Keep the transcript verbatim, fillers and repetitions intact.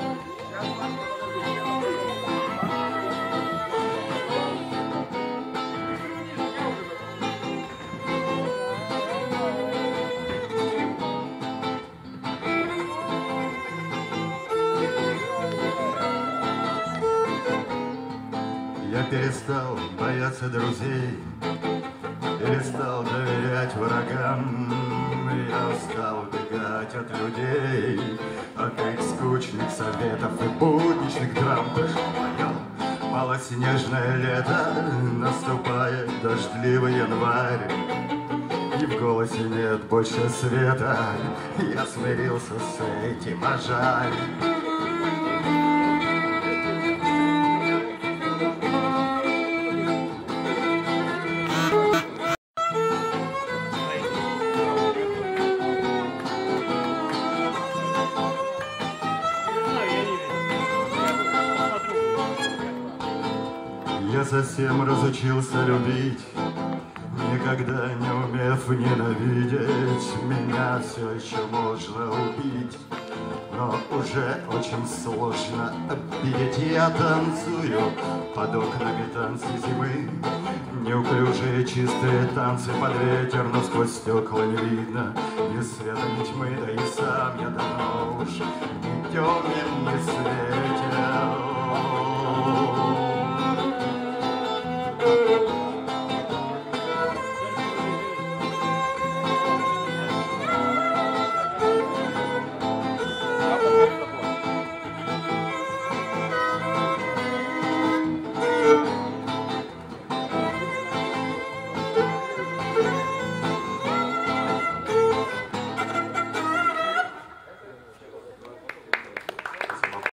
Я перестал бояться друзей, перестал доверять врагам. Я стал убегать от людей, от их скучных советов и будничных драм. Пришло мое малоснежное лето, наступает дождливый январь, и в голосе нет больше света. Я смирился с этим, а жаль. Я совсем разучился любить, никогда не умев ненавидеть. Меня все еще можно убить, но уже очень сложно обидеть. Я танцую под окнами танцы зимы, неуклюжие чистые танцы под ветер, но сквозь стекла не видно ни света, ни тьмы. Да и сам я давно уж не темен, ни свет.